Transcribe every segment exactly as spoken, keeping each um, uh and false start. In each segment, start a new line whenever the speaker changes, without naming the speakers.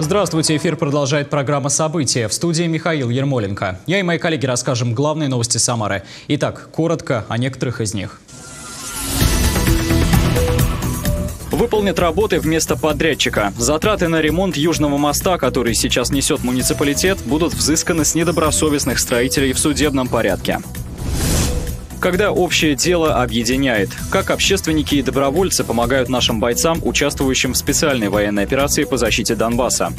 Здравствуйте, эфир продолжает программа «События». В студии Михаил Ермоленко. Я и мои коллеги расскажем главные новости Самары. Итак, коротко о некоторых из них. Выполнят работы вместо подрядчика. Затраты на ремонт Южного моста, который сейчас несет муниципалитет, будут взысканы с недобросовестных строителей в судебном порядке. Когда общее дело объединяет. Как общественники и добровольцы помогают нашим бойцам, участвующим в специальной военной операции по защите Донбасса.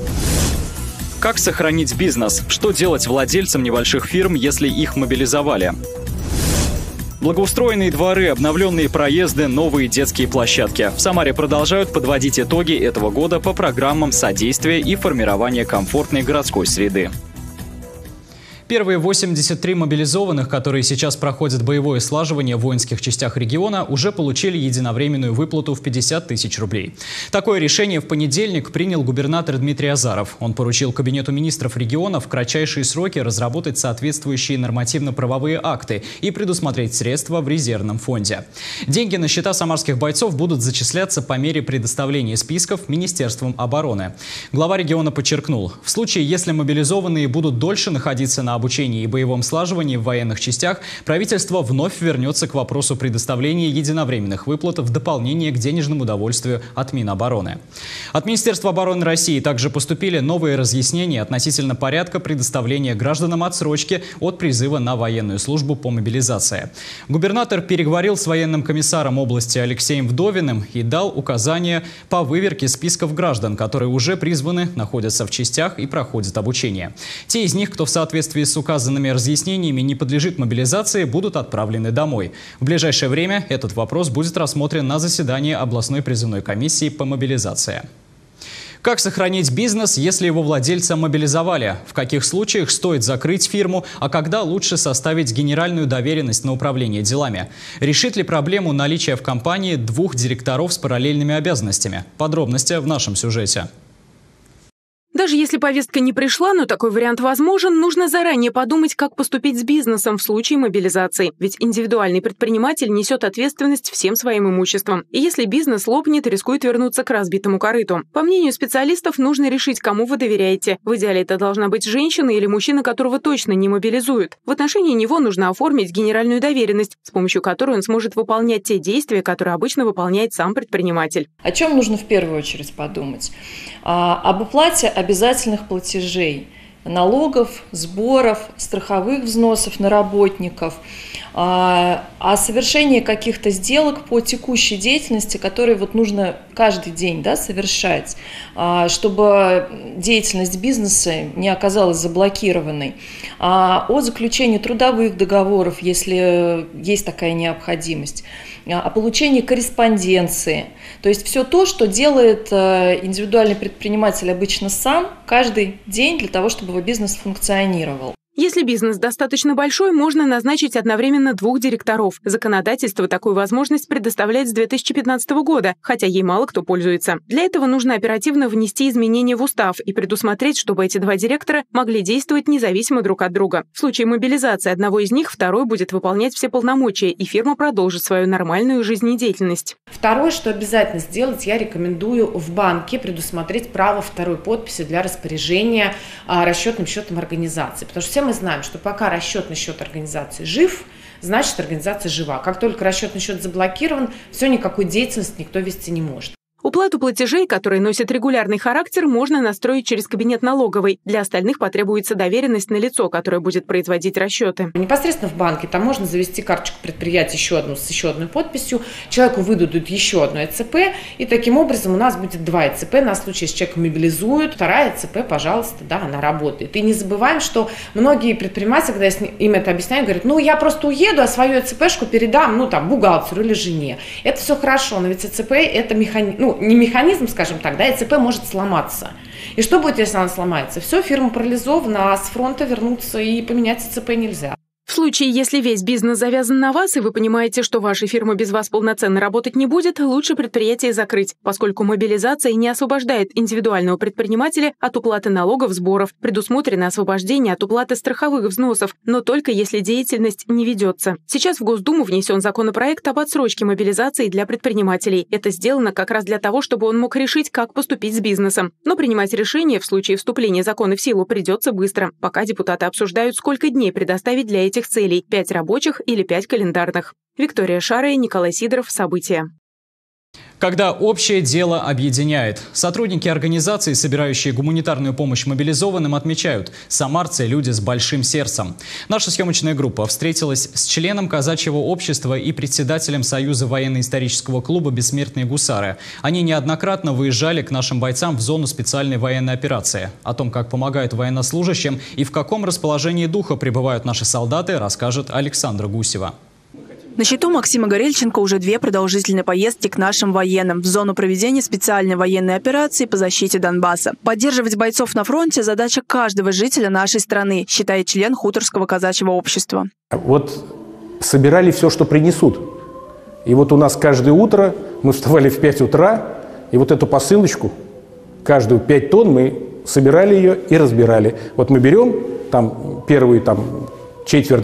Как сохранить бизнес? Что делать владельцам небольших фирм, если их мобилизовали? Благоустроенные дворы, обновленные проезды, новые детские площадки. В Самаре продолжают подводить итоги этого года по программам содействия и формирования комфортной городской среды. Первые восемьдесят три мобилизованных, которые сейчас проходят боевое слаживание в воинских частях региона, уже получили единовременную выплату в пятьдесят тысяч рублей. Такое решение в понедельник принял губернатор Дмитрий Азаров. Он поручил Кабинету министров региона в кратчайшие сроки разработать соответствующие нормативно-правовые акты и предусмотреть средства в резервном фонде. Деньги на счета самарских бойцов будут зачисляться по мере предоставления списков Министерством обороны. Глава региона подчеркнул, в случае, если мобилизованные будут дольше находиться на обучении и боевом слаживании в военных частях, правительство вновь вернется к вопросу предоставления единовременных выплат в дополнение к денежному удовольствию от Минобороны. От Министерства обороны России также поступили новые разъяснения относительно порядка предоставления гражданам отсрочки от призыва на военную службу по мобилизации. Губернатор переговорил с военным комиссаром области Алексеем Вдовиным и дал указания по выверке списков граждан, которые уже призваны, находятся в частях и проходят обучение. Те из них, кто в соответствии с указанными разъяснениями не подлежит мобилизации, будут отправлены домой. В ближайшее время этот вопрос будет рассмотрен на заседании областной призывной комиссии по мобилизации. Как сохранить бизнес, если его владельца мобилизовали? В каких случаях стоит закрыть фирму, а когда лучше составить генеральную доверенность на управление делами? Решит ли проблему наличия в компании двух директоров с параллельными обязанностями? Подробности в нашем сюжете.
Даже если повестка не пришла, но такой вариант возможен, нужно заранее подумать, как поступить с бизнесом в случае мобилизации. Ведь индивидуальный предприниматель несет ответственность всем своим имуществом. И если бизнес лопнет, рискует вернуться к разбитому корыту. По мнению специалистов, нужно решить, кому вы доверяете. В идеале это должна быть женщина или мужчина, которого точно не мобилизуют. В отношении него нужно оформить генеральную доверенность, с помощью которой он сможет выполнять те действия, которые обычно выполняет сам предприниматель.
О чем нужно в первую очередь подумать? А, об уплате обязательных платежей, налогов, сборов, страховых взносов на работников, о совершении каких-то сделок по текущей деятельности, которые вот нужно каждый день, да, совершать, чтобы деятельность бизнеса не оказалась заблокированной, о заключении трудовых договоров, если есть такая необходимость, о получении корреспонденции. То есть все то, что делает индивидуальный предприниматель обычно сам каждый день для того, чтобы его бизнес функционировал.
Если бизнес достаточно большой, можно назначить одновременно двух директоров. Законодательство такую возможность предоставляет с две тысячи пятнадцатого года, хотя ей мало кто пользуется. Для этого нужно оперативно внести изменения в устав и предусмотреть, чтобы эти два директора могли действовать независимо друг от друга. В случае мобилизации одного из них второй будет выполнять все полномочия, и фирма продолжит свою нормальную жизнедеятельность.
Второе, что обязательно сделать, я рекомендую в банке предусмотреть право второй подписи для распоряжения а, расчетным счетом организации. Потому что все мы знаем, что пока расчетный счет организации жив, значит организация жива. Как только расчетный счет заблокирован, все, никакой деятельности никто вести не может.
Уплату платежей, которые носят регулярный характер, можно настроить через кабинет налоговой. Для остальных потребуется доверенность на лицо, которое будет производить расчеты.
Непосредственно в банке там можно завести карточку предприятия еще одну с еще одной подписью. Человеку выдадут еще одно ЭЦП. И таким образом у нас будет два ЭЦП на случай, если человека мобилизуют. Вторая ЭЦП, пожалуйста, да, она работает. И не забываем, что многие предприниматели, когда я им это объясняю, говорят, ну я просто уеду, а свою ЭЦПшку передам, ну там, бухгалтеру или жене. Это все хорошо, но ведь ЭЦП это механизм, ну, не механизм, скажем так, да, ЭЦП может сломаться. И что будет, если она сломается? Все, фирма парализована, а с фронта вернуться и поменять ЭЦП нельзя.
В случае, если весь бизнес завязан на вас, и вы понимаете, что ваша фирма без вас полноценно работать не будет, лучше предприятие закрыть, поскольку мобилизация не освобождает индивидуального предпринимателя от уплаты налогов, сборов. Предусмотрено освобождение от уплаты страховых взносов, но только если деятельность не ведется. Сейчас в Госдуму внесен законопроект об отсрочке мобилизации для предпринимателей. Это сделано как раз для того, чтобы он мог решить, как поступить с бизнесом. Но принимать решение в случае вступления закона в силу придется быстро. Пока депутаты обсуждают, сколько дней предоставить для этих целей – пять рабочих или пять календарных. Виктория Шарая, Николай Сидоров. События.
Когда общее дело объединяет. Сотрудники организации, собирающие гуманитарную помощь мобилизованным, отмечают – самарцы – люди с большим сердцем. Наша съемочная группа встретилась с членом казачьего общества и председателем Союза военно-исторического клуба «Бессмертные гусары». Они неоднократно выезжали к нашим бойцам в зону специальной военной операции. О том, как помогают военнослужащим и в каком расположении духа пребывают наши солдаты, расскажет Александра Гусева.
На счету Максима Горельченко уже две продолжительные поездки к нашим военным в зону проведения специальной военной операции по защите Донбасса. Поддерживать бойцов на фронте – задача каждого жителя нашей страны, считает член Хуторского казачьего общества.
Вот собирали все, что принесут. И вот у нас каждое утро, мы вставали в пять утра, и вот эту посылочку, каждую пять тонн мы собирали ее и разбирали. Вот мы берем там первую там, четверть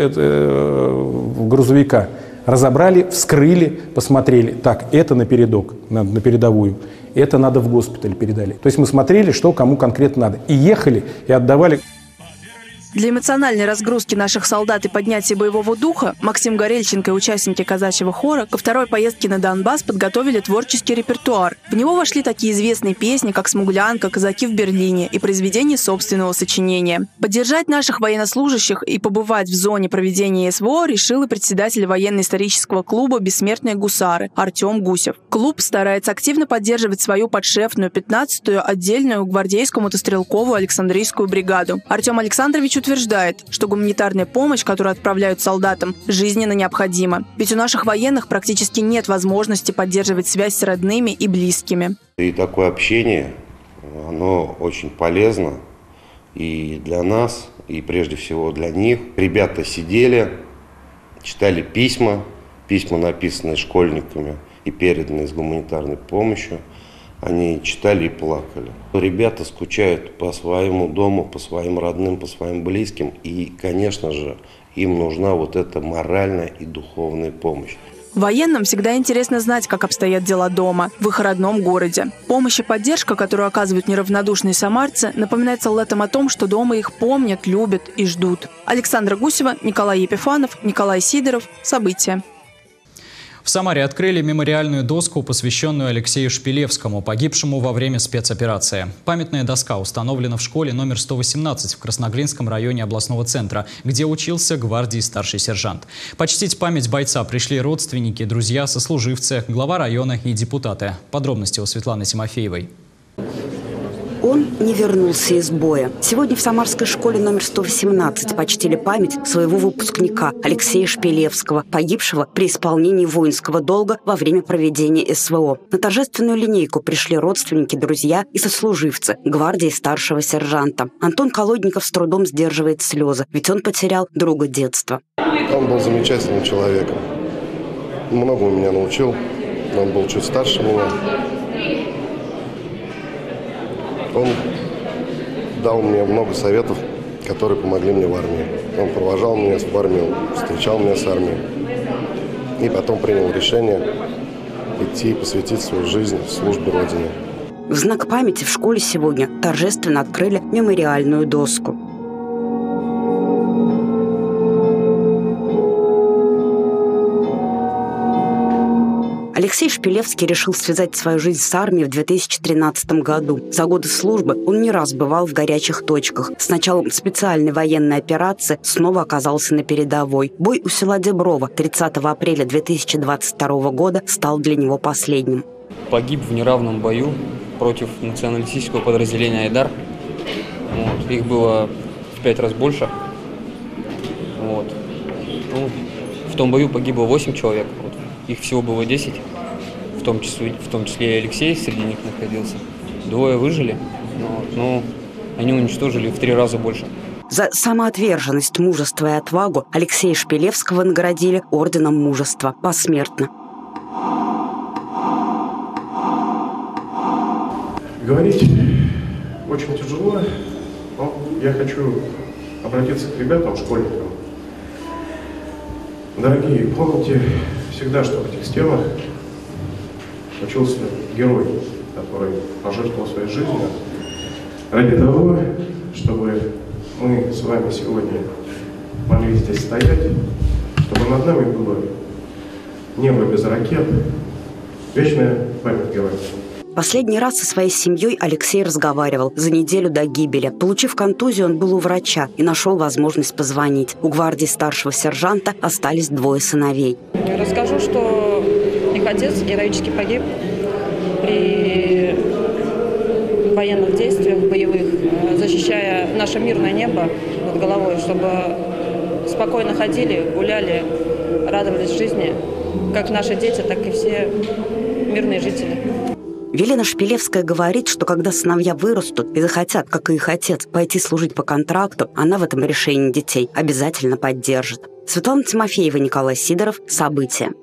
грузовика, разобрали, вскрыли, посмотрели. Так, это на передок, на, на передовую, это надо в госпиталь передали. То есть мы смотрели, что кому конкретно надо. И ехали, и отдавали.
Для эмоциональной разгрузки наших солдат и поднятия боевого духа Максим Горельченко и участники казачьего хора ко второй поездке на Донбасс подготовили творческий репертуар. В него вошли такие известные песни, как «Смуглянка», «Казаки в Берлине» и произведения собственного сочинения. Поддержать наших военнослужащих и побывать в зоне проведения СВО решил и председатель военно-исторического клуба «Бессмертные гусары» Артем Гусев. Клуб старается активно поддерживать свою подшефную пятнадцатую отдельную гвардейскую мотострелковую Александрийскую бригаду. Артем Александрович утверждает, что гуманитарная помощь, которую отправляют солдатам, жизненно необходима. Ведь у наших военных практически нет возможности поддерживать связь с родными и близкими.
И такое общение, оно очень полезно и для нас, и прежде всего для них. Ребята сидели, читали письма, письма, написанные школьниками и переданные с гуманитарной помощью. Они читали и плакали. Ребята скучают по своему дому, по своим родным, по своим близким. И, конечно же, им нужна вот эта моральная и духовная помощь.
Военным всегда интересно знать, как обстоят дела дома, в их родном городе. Помощь и поддержка, которую оказывают неравнодушные самарцы, напоминает солдатам о том, что дома их помнят, любят и ждут. Александра Гусева, Николай Епифанов, Николай Сидоров. События.
В Самаре открыли мемориальную доску, посвященную Алексею Шпилевскому, погибшему во время спецоперации. Памятная доска установлена в школе номер сто восемнадцать в Красноглинском районе областного центра, где учился гвардии старший сержант. Почтить память бойца пришли родственники, друзья, сослуживцы, глава района и депутаты. Подробности у Светланы Тимофеевой.
Он не вернулся из боя. Сегодня в Самарской школе номер сто восемнадцать почтили память своего выпускника Алексея Шпилевского, погибшего при исполнении воинского долга во время проведения СВО. На торжественную линейку пришли родственники, друзья и сослуживцы гвардии старшего сержанта. Антон Колодников с трудом сдерживает слезы, ведь он потерял друга детства.
Он был замечательным человеком. Многому меня научил. Он был чуть старше меня. Он дал мне много советов, которые помогли мне в армии. Он провожал меня в армию, встречал меня с армией. И потом принял решение идти и посвятить свою жизнь службе Родине.
В знак памяти в школе сегодня торжественно открыли мемориальную доску. Алексей Шпилевский решил связать свою жизнь с армией в две тысячи тринадцатом году. За годы службы он не раз бывал в горячих точках. С началом специальной военной операции снова оказался на передовой. Бой у села Деброво тридцатого апреля две тысячи двадцать второго года стал для него последним.
Погиб в неравном бою против националистического подразделения «Айдар». Вот. Их было в пять раз больше. Вот. Ну, в том бою погибло восемь человек. Вот. Их всего было десять, в том числе, в том числе и Алексей среди них находился. Двое выжили, вот, но они уничтожили в три раза больше.
За самоотверженность, мужество и отвагу Алексея Шпилевского наградили орденом мужества посмертно.
Говорить очень тяжело, но я хочу обратиться к ребятам, школьникам. Дорогие, помните всегда, что в этих стенах учился герой, который пожертвовал своей жизнью ради того, чтобы мы с вами сегодня могли здесь стоять, чтобы над нами было небо без ракет, вечная память героев.
Последний раз со своей семьей Алексей разговаривал за неделю до гибели. Получив контузию, он был у врача и нашел возможность позвонить. У гвардии старшего сержанта остались двое сыновей.
Расскажу, что их отец героически погиб при военных действиях, боевых, защищая наше мирное небо над головой, чтобы спокойно ходили, гуляли, радовались жизни, как наши дети, так и все мирные жители.
Велена Шпилевская говорит, что когда сыновья вырастут и захотят, как и их отец, пойти служить по контракту, она в этом решении детей обязательно поддержит. Светлана Тимофеева, Николай Сидоров. События.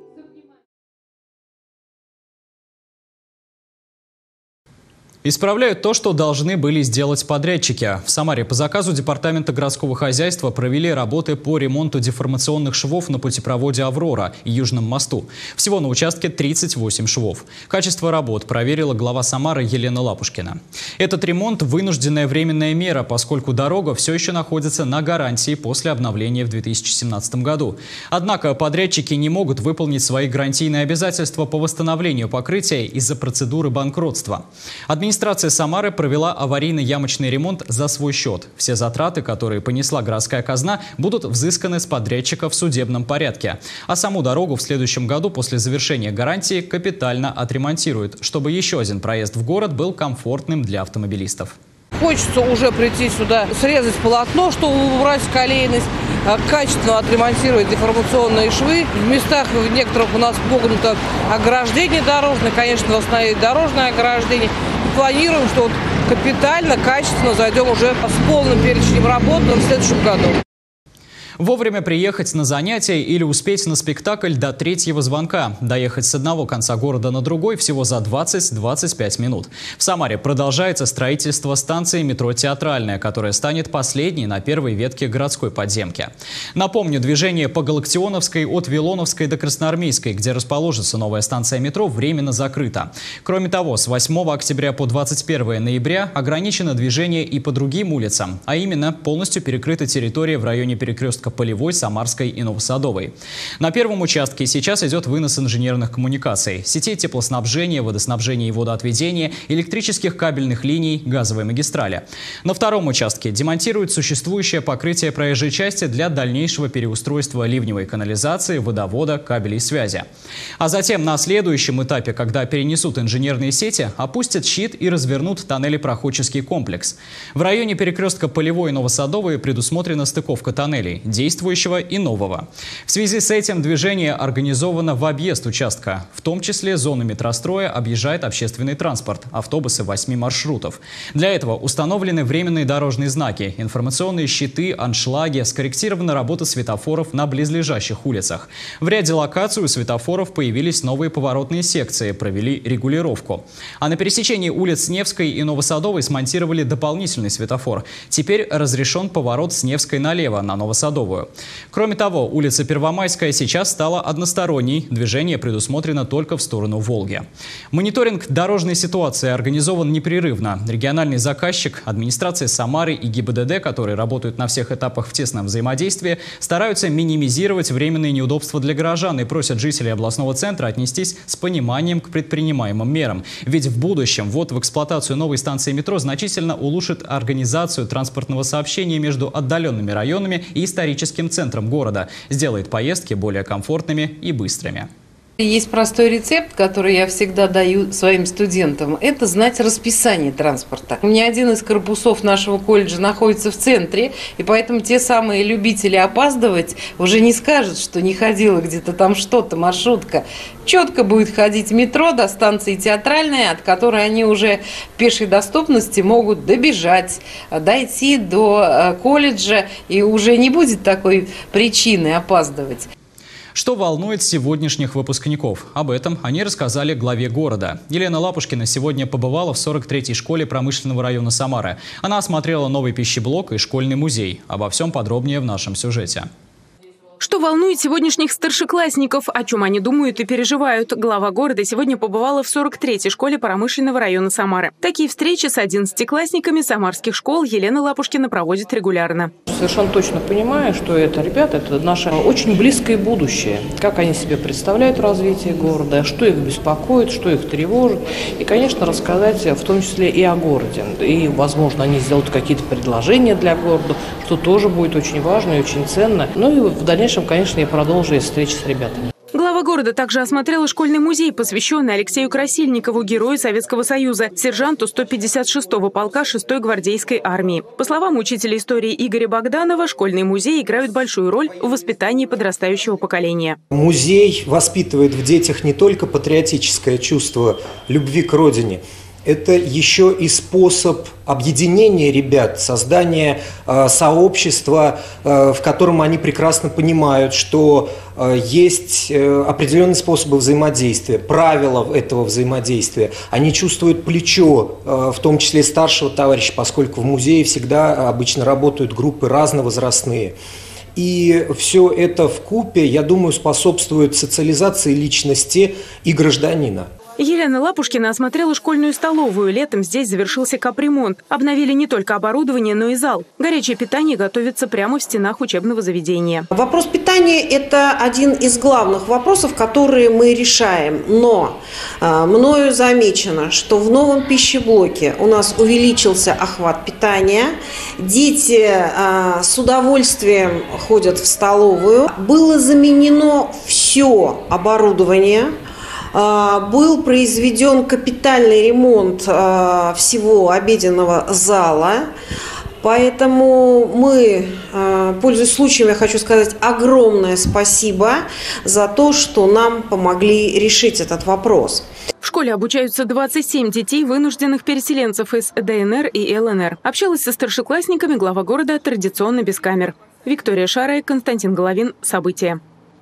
Исправляют то, что должны были сделать подрядчики. В Самаре по заказу Департамента городского хозяйства провели работы по ремонту деформационных швов на путепроводе «Аврора» и Южном мосту. Всего на участке тридцать восемь швов. Качество работ проверила глава Самары Елена Лапушкина. Этот ремонт – вынужденная временная мера, поскольку дорога все еще находится на гарантии после обновления в две тысячи семнадцатом году. Однако подрядчики не могут выполнить свои гарантийные обязательства по восстановлению покрытия из-за процедуры банкротства. Администрация Самары провела аварийно-ямочный ремонт за свой счет. Все затраты, которые понесла городская казна, будут взысканы с подрядчика в судебном порядке. А саму дорогу в следующем году после завершения гарантии капитально отремонтируют, чтобы еще один проезд в город был комфортным для автомобилистов.
Хочется уже прийти сюда, срезать полотно, чтобы убрать колейность, качественно отремонтировать деформационные швы. В местах в некоторых у нас погнуто ограждение дорожное, конечно, восстановить дорожное ограждение. Планируем, что вот капитально, качественно зайдем уже с полным перечнем работ в следующем году.
Вовремя приехать на занятия или успеть на спектакль до третьего звонка. Доехать с одного конца города на другой всего за двадцать-двадцать пять минут. В Самаре продолжается строительство станции метро «Театральная», которая станет последней на первой ветке городской подземки. Напомню, движение по Галактионовской от Вилоновской до Красноармейской, где расположится новая станция метро, временно закрыто. Кроме того, с восьмого октября по двадцать первое ноября ограничено движение и по другим улицам, а именно полностью перекрыта территория в районе перекрестка Полевой, Самарской и Новосадовой. На первом участке сейчас идет вынос инженерных коммуникаций, сетей теплоснабжения, водоснабжения и водоотведения, электрических кабельных линий, газовой магистрали. На втором участке демонтируют существующее покрытие проезжей части для дальнейшего переустройства ливневой канализации, водовода, кабелей связи. А затем на следующем этапе, когда перенесут инженерные сети, опустят щит и развернут тоннелепроходческий комплекс. В районе перекрестка Полевой и Новосадовой предусмотрена стыковка тоннелей действующего и нового. В связи с этим движение организовано в объезд участка. В том числе зону метростроя объезжает общественный транспорт, автобусы восьми маршрутов. Для этого установлены временные дорожные знаки, информационные щиты, аншлаги, скорректирована работа светофоров на близлежащих улицах. В ряде локаций у светофоров появились новые поворотные секции, провели регулировку. А на пересечении улиц Невской и Новосадовой смонтировали дополнительный светофор. Теперь разрешен поворот с Невской налево на Новосадовую. Кроме того, улица Первомайская сейчас стала односторонней. Движение предусмотрено только в сторону Волги. Мониторинг дорожной ситуации организован непрерывно. Региональный заказчик, администрация Самары и ГИБДД, которые работают на всех этапах в тесном взаимодействии, стараются минимизировать временные неудобства для горожан и просят жителей областного центра отнестись с пониманием к предпринимаемым мерам. Ведь в будущем ввод в эксплуатацию новой станции метро значительно улучшит организацию транспортного сообщения между отдаленными районами и историческим центром города, сделает поездки более комфортными и быстрыми.
Есть простой рецепт, который я всегда даю своим студентам. Это знать расписание транспорта. У меня один из корпусов нашего колледжа находится в центре, и поэтому те самые любители опаздывать уже не скажут, что не ходила где-то там что-то, маршрутка. Четко будет ходить метро до станции Театральная, от которой они уже в пешей доступности могут добежать, дойти до колледжа, и уже не будет такой причины опаздывать.
Что волнует сегодняшних выпускников? Об этом они рассказали главе города. Елена Лапушкина сегодня побывала в сорок третьей школе промышленного района Самары. Она осмотрела новый пищеблок и школьный музей. Обо всем подробнее в нашем сюжете.
Что волнует сегодняшних старшеклассников, о чем они думают и переживают? Глава города сегодня побывала в сорок третьей школе промышленного района Самары. Такие встречи с одиннадцатиклассниками самарских школ Елена Лапушкина проводит регулярно.
Совершенно точно понимаю, что это ребята, это наше очень близкое будущее. Как они себе представляют развитие города, что их беспокоит, что их тревожит. И, конечно, рассказать в том числе и о городе. И, возможно, они сделают какие-то предложения для города, что тоже будет очень важно и очень ценно. Ну и в дальнейшем, конечно, я продолжу встречи с ребятами.
Глава города также осмотрела школьный музей, посвященный Алексею Красильникову, герою Советского Союза, сержанту сто пятьдесят шестого полка шестой гвардейской армии. По словам учителя истории Игоря Богданова, школьный музей играет большую роль в воспитании подрастающего поколения.
Музей воспитывает в детях не только патриотическое чувство любви к родине, это еще и способ объединения ребят, создания э, сообщества, э, в котором они прекрасно понимают, что э, есть э, определенные способы взаимодействия, правила этого взаимодействия. Они чувствуют плечо, э, в том числе старшего товарища, поскольку в музее всегда обычно работают группы разновозрастные. И все это вкупе, я думаю, способствует социализации личности и гражданина.
Елена Лапушкина осмотрела школьную столовую. Летом здесь завершился капремонт. Обновили не только оборудование, но и зал. Горячее питание готовится прямо в стенах учебного заведения.
Вопрос питания – это один из главных вопросов, которые мы решаем. Но э, мною замечено, что в новом пищеблоке у нас увеличился охват питания. Дети э, с удовольствием ходят в столовую. Было заменено все оборудование. Был произведен капитальный ремонт всего обеденного зала. Поэтому мы, пользуясь случаем, я хочу сказать огромное спасибо за то, что нам помогли решить этот вопрос.
В школе обучаются двадцать семь детей, вынужденных переселенцев из ДНР и ЛНР. Общалась со старшеклассниками глава города традиционно без камер. Виктория Шарая, Константин Головин. События.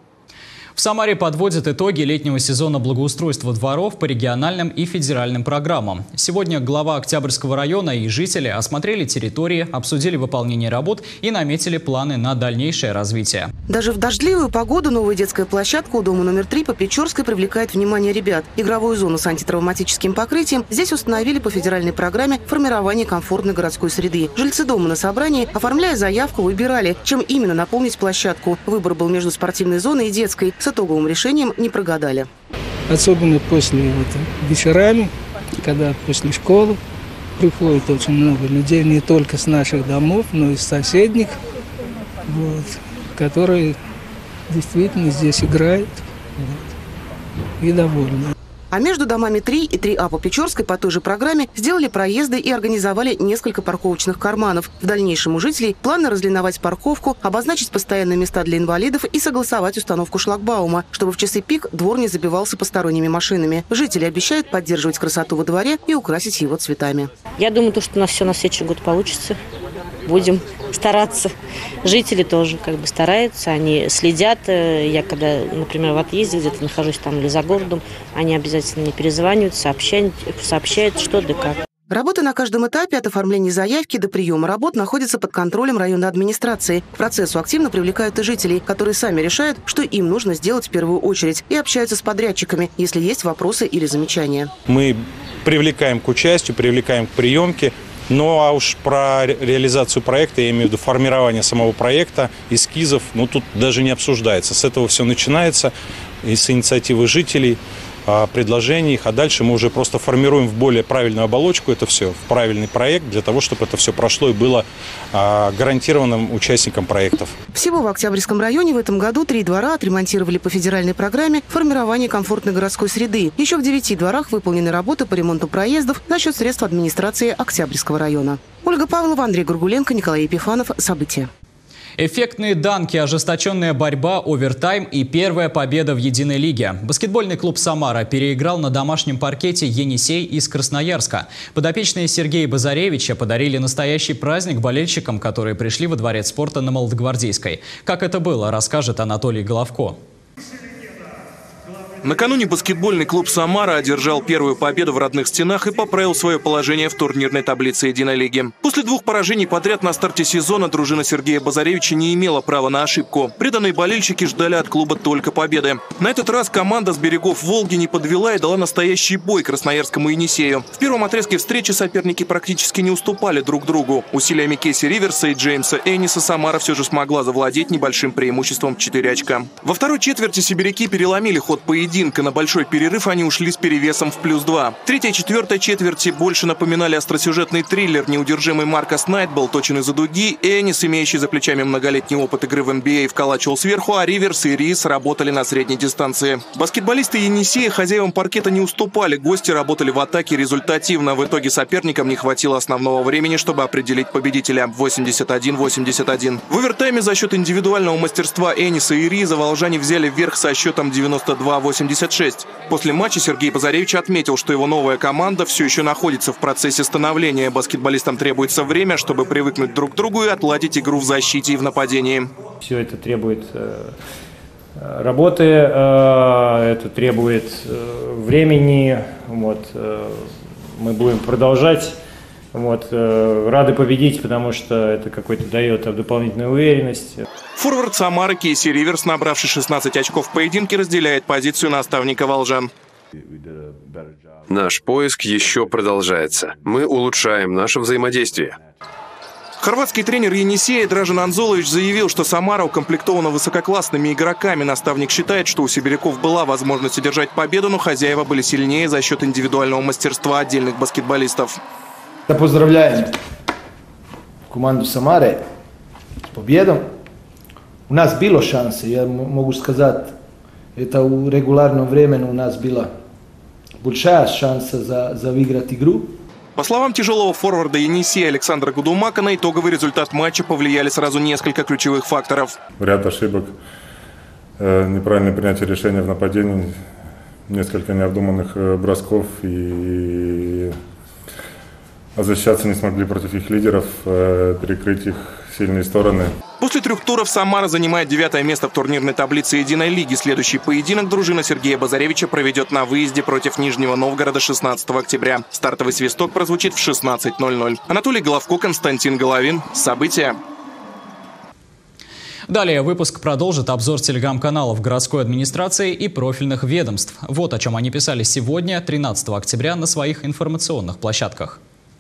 В Самаре подводят итоги летнего сезона благоустройства дворов по региональным и федеральным программам. Сегодня глава Октябрьского района и жители осмотрели территории, обсудили выполнение работ и наметили планы на дальнейшее развитие.
Даже в дождливую погоду новая детская площадка у дома номер три по Печорской привлекает внимание ребят. Игровую зону с антитравматическим покрытием здесь установили по федеральной программе формирования комфортной городской среды. Жильцы дома на собрании, оформляя заявку, выбирали, чем именно наполнить площадку. Выбор был между спортивной зоной и детской. С итоговым решением не прогадали.
Особенно после вот, вечерами, когда после школы приходит очень много людей, не только с наших домов, но и с соседних, вот, которые действительно здесь играют вот, и довольны.
А между домами три и три А по Печорской по той же программе сделали проезды и организовали несколько парковочных карманов. В дальнейшем у жителей планы разлиновать парковку, обозначить постоянные места для инвалидов и согласовать установку шлагбаума, чтобы в часы пик двор не забивался посторонними машинами. Жители обещают поддерживать красоту во дворе и украсить его цветами.
Я думаю, то, что у нас все на следующий год получится. Будем стараться. Жители тоже как бы стараются, они следят. Я когда, например, в отъезде где-то нахожусь там или за городом, они обязательно мне перезванивают, сообщают, сообщают, что да как.
Работа на каждом этапе от оформления заявки до приема работ находится под контролем районной администрации. К процессу активно привлекают и жителей, которые сами решают, что им нужно сделать в первую очередь, и общаются с подрядчиками, если есть вопросы или замечания.
Мы привлекаем к участию, привлекаем к приемке. Ну а уж про реализацию проекта, я имею в виду формирование самого проекта, эскизов, ну тут даже не обсуждается. С этого все начинается, и с инициативы жителей. предложениях, а дальше мы уже просто формируем в более правильную оболочку это все, в правильный проект, для того, чтобы это все прошло и было гарантированным участникам проектов.
Всего в Октябрьском районе в этом году три двора отремонтировали по федеральной программе формирования комфортной городской среды. Еще в девяти дворах выполнены работы по ремонту проездов за счет средств администрации Октябрьского района. Ольга Павлова, Андрей Гургуленко, Николай Епифанов. События.
Эффектные данки, ожесточенная борьба, овертайм и первая победа в единой лиге. Баскетбольный клуб «Самара» переиграл на домашнем паркете «Енисей» из Красноярска. Подопечные Сергея Базаревича подарили настоящий праздник болельщикам, которые пришли во дворец спорта на Молодогвардейской. Как это было, расскажет Анатолий Головко.
Накануне баскетбольный клуб «Самара» одержал первую победу в родных стенах и поправил свое положение в турнирной таблице единой лиги. После двух поражений подряд на старте сезона дружина Сергея Базаревича не имела права на ошибку. Преданные болельщики ждали от клуба только победы. На этот раз команда с берегов Волги не подвела и дала настоящий бой красноярскому «Енисею». В первом отрезке встречи соперники практически не уступали друг другу. Усилиями Кейси Риверса и Джеймса Эниса «Самара» все же смогла завладеть небольшим преимуществом в четыре очка. Во второй четверти сибиряки переломили ход поединка. На большой перерыв они ушли с перевесом в плюс два. Третья и четвертая четверти больше напоминали остросюжетный триллер. Неудержимый Маркос Найт был точен из-за дуги. Энис, имеющий за плечами многолетний опыт игры в эн би эй, вколачивал сверху, а Риверс и Рис работали на средней дистанции. Баскетболисты Енисея хозяевам паркета не уступали. Гости работали в атаке результативно. В итоге соперникам не хватило основного времени, чтобы определить победителя. восемьдесят один восемьдесят один. В овертайме за счет индивидуального мастерства Эниса и Риза волжане взяли вверх со счетом девяносто два восемьдесят шесть. После матча Сергей Базаревич отметил, что его новая команда все еще находится в процессе становления. Баскетболистам требуется время, чтобы привыкнуть друг к другу и отладить игру в защите и в нападении.
Все это требует э, работы, э, это требует э, времени. Вот, э, мы будем продолжать. Вот, э, рады победить, потому что это какой-то дает дополнительную уверенность.
Форвард «Самары» Кейси Риверс, набравший шестнадцать очков в поединке, разделяет позицию наставника волжан.
Наш поиск еще продолжается. Мы улучшаем наше взаимодействие.
Хорватский тренер Енисея Дражан Анзолович заявил, что «Самара» укомплектована высококлассными игроками. Наставник считает, что у сибиряков была возможность одержать победу, но хозяева были сильнее за счет индивидуального мастерства отдельных баскетболистов.
Да, поздравляем команду Самары с победой. У нас было шансы, я могу сказать, это в регулярном времени у нас была большая шанса за, за выиграть игру.
По словам тяжелого форварда Енисея Александра Гудумака, на итоговый результат матча повлияли сразу несколько ключевых факторов.
Ряд ошибок, неправильное принятие решения в нападении, несколько необдуманных бросков и... А защищаться не смогли против их лидеров, перекрыть их сильные стороны.
После трех туров «Самара» занимает девятое место в турнирной таблице единой лиги. Следующий поединок дружина Сергея Базаревича проведет на выезде против Нижнего Новгорода шестнадцатого октября. Стартовый свисток прозвучит в шестнадцать ноль ноль. Анатолий Головко, Константин Головин. События.
Далее выпуск продолжит обзор телеграм-каналов городской администрации и профильных ведомств. Вот о чем они писали сегодня, тринадцатого октября, на своих информационных площадках.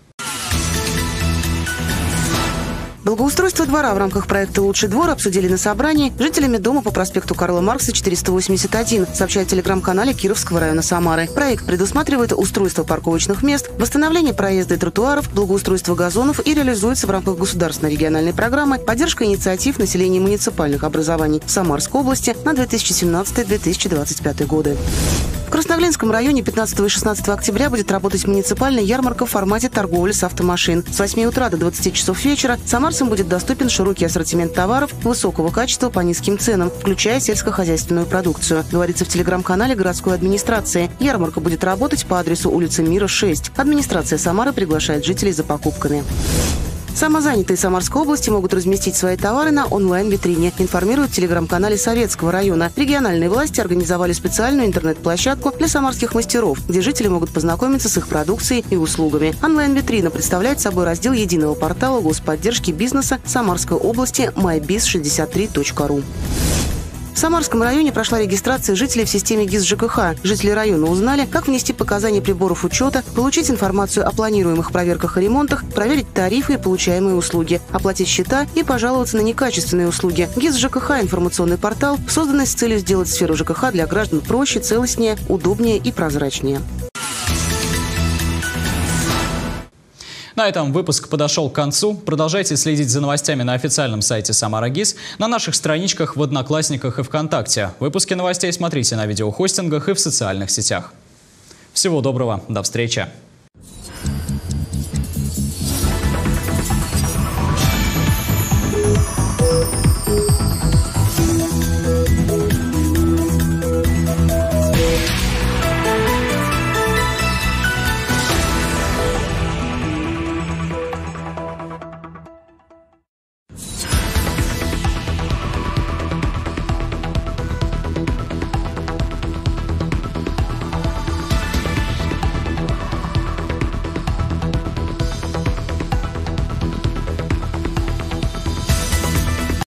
Благоустройство двора в рамках проекта «Лучший двор» обсудили на собрании жителями дома по проспекту Карла Маркса, четыреста восемьдесят один, сообщает в телеграм-канале Кировского района Самары. Проект предусматривает устройство парковочных мест, восстановление проезда и тротуаров, благоустройство газонов и реализуется в рамках государственной региональной программы «Поддержка инициатив населения муниципальных образований в Самарской области на две тысячи семнадцатый — две тысячи двадцать пятый годы». В Красноглинском районе пятнадцатого и шестнадцатого октября будет работать муниципальная ярмарка в формате торговли с автомашин. С восьми утра до двадцати часов вечера самарцам будет доступен широкий ассортимент товаров высокого качества по низким ценам, включая сельскохозяйственную продукцию, говорится в телеграм-канале городской администрации. Ярмарка будет работать по адресу улица Мира, шесть. Администрация Самары приглашает жителей за покупками. Самозанятые Самарской области могут разместить свои товары на онлайн-витрине, информируют в телеграм-канале Советского района. Региональные власти организовали специальную интернет-площадку для самарских мастеров, где жители могут познакомиться с их продукцией и услугами. Онлайн-витрина представляет собой раздел единого портала господдержки бизнеса Самарской области май биз шестьдесят три точка ру. В Самарском районе прошла регистрация жителей в системе ГИС ЖКХ. Жители района узнали, как внести показания приборов учета, получить информацию о планируемых проверках и ремонтах, проверить тарифы и получаемые услуги, оплатить счета и пожаловаться на некачественные услуги. ГИС ЖКХ – информационный портал, созданный с целью сделать сферу ЖКХ для граждан проще, целостнее, удобнее и прозрачнее.
На этом выпуск подошел к концу. Продолжайте следить за новостями на официальном сайте Самара ГИС, на наших страничках в Одноклассниках и ВКонтакте. Выпуски новостей смотрите на видеохостингах и в социальных сетях. Всего доброго, до встречи!